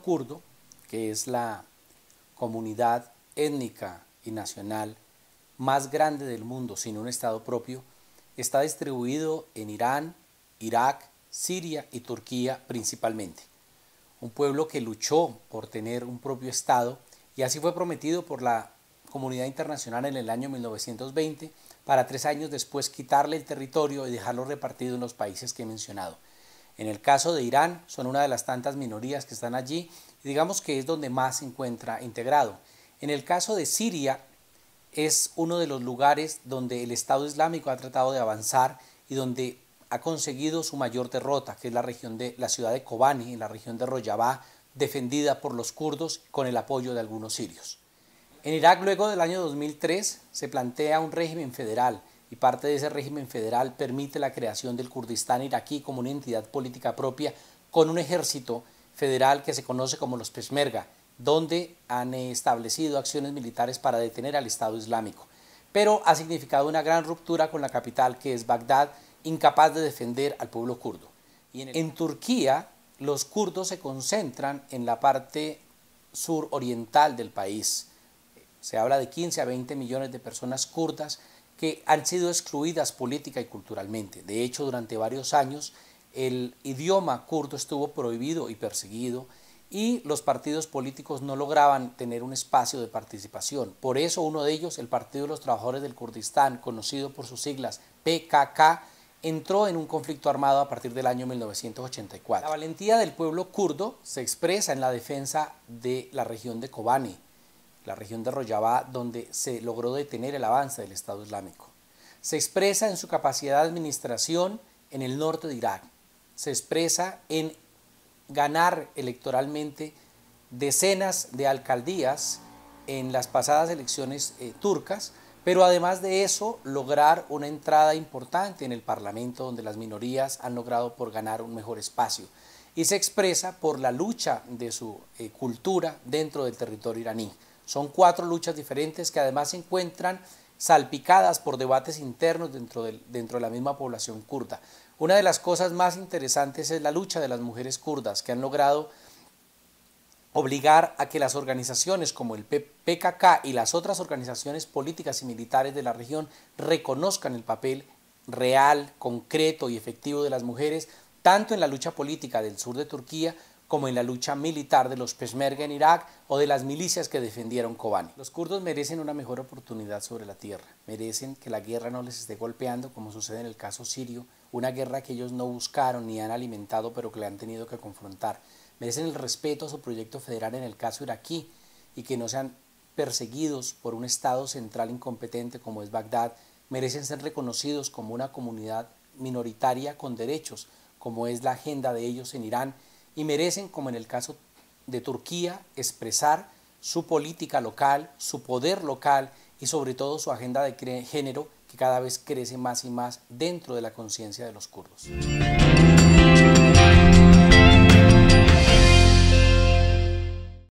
kurdo, que es la comunidad étnica y nacional más grande del mundo sin un estado propio, está distribuido en Irán, Irak, Siria y Turquía principalmente. Un pueblo que luchó por tener un propio estado y así fue prometido por la comunidad internacional en el año 1920 para 3 años después quitarle el territorio y dejarlo repartido en los países que he mencionado. En el caso de Irán son una de las tantas minorías que están allí y digamos que es donde más se encuentra integrado. En el caso de Siria es uno de los lugares donde el Estado Islámico ha tratado de avanzar y donde ha conseguido su mayor derrota, que es la región de la ciudad de Kobani, en la región de Rojava, defendida por los kurdos con el apoyo de algunos sirios. En Irak, luego del año 2003, se plantea un régimen federal y parte de ese régimen federal permite la creación del Kurdistán iraquí como una entidad política propia con un ejército federal que se conoce como los Peshmerga, donde han establecido acciones militares para detener al Estado Islámico. Pero ha significado una gran ruptura con la capital, que es Bagdad, incapaz de defender al pueblo kurdo. En Turquía, los kurdos se concentran en la parte suroriental del país. Se habla de 15 a 20 millones de personas kurdas que han sido excluidas política y culturalmente. De hecho, durante varios años el idioma kurdo estuvo prohibido y perseguido y los partidos políticos no lograban tener un espacio de participación. Por eso uno de ellos, el Partido de los Trabajadores del Kurdistán, conocido por sus siglas PKK, entró en un conflicto armado a partir del año 1984. La valentía del pueblo kurdo se expresa en la defensa de la región de Kobani, la región de Rojava, donde se logró detener el avance del Estado Islámico. Se expresa en su capacidad de administración en el norte de Irak. Se expresa en ganar electoralmente decenas de alcaldías en las pasadas elecciones turcas, pero además de eso lograr una entrada importante en el Parlamento donde las minorías han logrado por ganar un mejor espacio y se expresa por la lucha de su cultura dentro del territorio iraní. Son 4 luchas diferentes que además se encuentran salpicadas por debates internos dentro de la misma población kurda. Una de las cosas más interesantes es la lucha de las mujeres kurdas, que han logrado obligar a que las organizaciones como el PKK y las otras organizaciones políticas y militares de la región reconozcan el papel real, concreto y efectivo de las mujeres, tanto en la lucha política del sur de Turquía como en la lucha militar de los Peshmerga en Irak o de las milicias que defendieron Kobani. Los kurdos merecen una mejor oportunidad sobre la tierra, merecen que la guerra no les esté golpeando como sucede en el caso sirio, una guerra que ellos no buscaron ni han alimentado pero que le han tenido que confrontar. Merecen el respeto a su proyecto federal en el caso iraquí y que no sean perseguidos por un Estado central incompetente como es Bagdad. Merecen ser reconocidos como una comunidad minoritaria con derechos como es la agenda de ellos en Irán y merecen, como en el caso de Turquía, expresar su política local, su poder local y sobre todo su agenda de género que cada vez crece más y más dentro de la conciencia de los kurdos.